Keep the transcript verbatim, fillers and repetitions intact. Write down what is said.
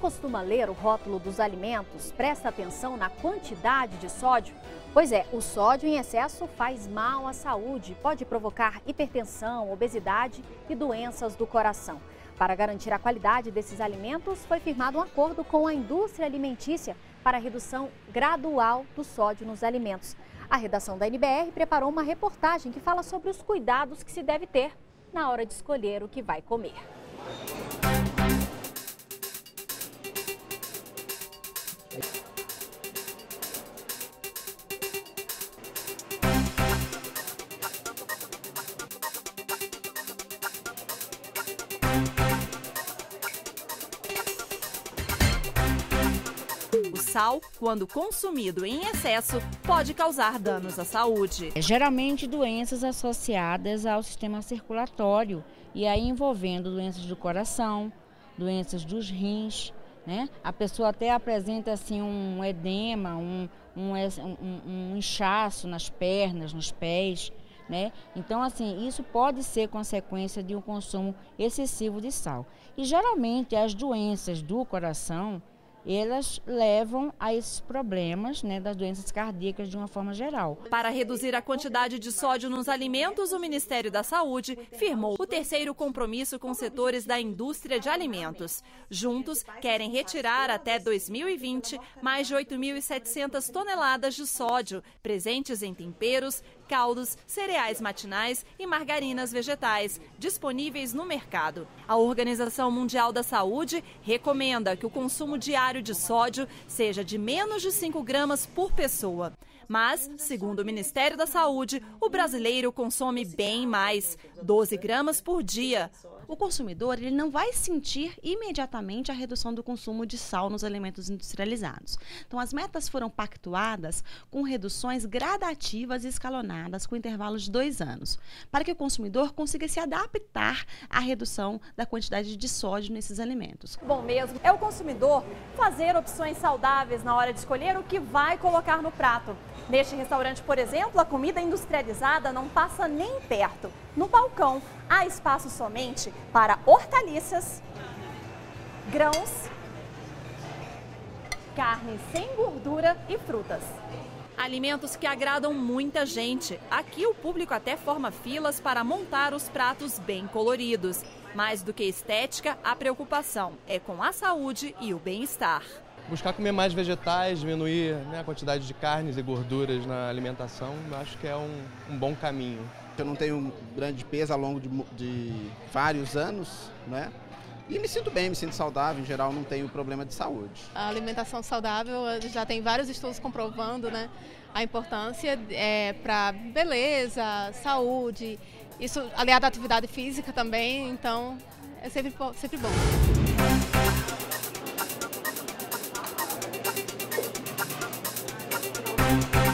costuma ler o rótulo dos alimentos, presta atenção na quantidade de sódio? Pois é, o sódio em excesso faz mal à saúde, pode provocar hipertensão, obesidade e doenças do coração. Para garantir a qualidade desses alimentos, foi firmado um acordo com a indústria alimentícia para a redução gradual do sódio nos alimentos. A redação da N B R preparou uma reportagem que fala sobre os cuidados que se deve ter na hora de escolher o que vai comer. O sal, quando consumido em excesso, pode causar danos à saúde. Geralmente doenças associadas ao sistema circulatório e aí envolvendo doenças do coração, doenças dos rins, né? A pessoa até apresenta assim um edema, um, um, um, um inchaço nas pernas, nos pés, né? Então assim, isso pode ser consequência de um consumo excessivo de sal. E geralmente as doenças do coração, elas levam a esses problemas, né, das doenças cardíacas de uma forma geral. Para reduzir a quantidade de sódio nos alimentos, o Ministério da Saúde firmou o terceiro compromisso com setores da indústria de alimentos. Juntos, querem retirar até dois mil e vinte mais de oito mil e setecentas toneladas de sódio presentes em temperos, caldos, cereais matinais e margarinas vegetais, disponíveis no mercado. A Organização Mundial da Saúde recomenda que o consumo diário de sódio seja de menos de cinco gramas por pessoa. Mas, segundo o Ministério da Saúde, o brasileiro consome bem mais, doze gramas por dia. O consumidor ele não vai sentir imediatamente a redução do consumo de sal nos alimentos industrializados. Então, as metas foram pactuadas com reduções gradativas e escalonadas com intervalos de dois anos, para que o consumidor consiga se adaptar à redução da quantidade de sódio nesses alimentos. Bom mesmo é o consumidor fazer opções saudáveis na hora de escolher o que vai colocar no prato. Neste restaurante, por exemplo, a comida industrializada não passa nem perto. No balcão, há espaço somente para hortaliças, grãos, carne sem gordura e frutas. Alimentos que agradam muita gente. Aqui o público até forma filas para montar os pratos bem coloridos. Mais do que estética, a preocupação é com a saúde e o bem-estar. Buscar comer mais vegetais, diminuir, né, a quantidade de carnes e gorduras na alimentação, acho que é um, um bom caminho. Eu não tenho grande peso ao longo de, de vários anos, né? E me sinto bem, me sinto saudável, em geral não tenho problema de saúde. A alimentação saudável já tem vários estudos comprovando, né, a importância é, para beleza, saúde, isso aliado à atividade física também, então é sempre, sempre bom.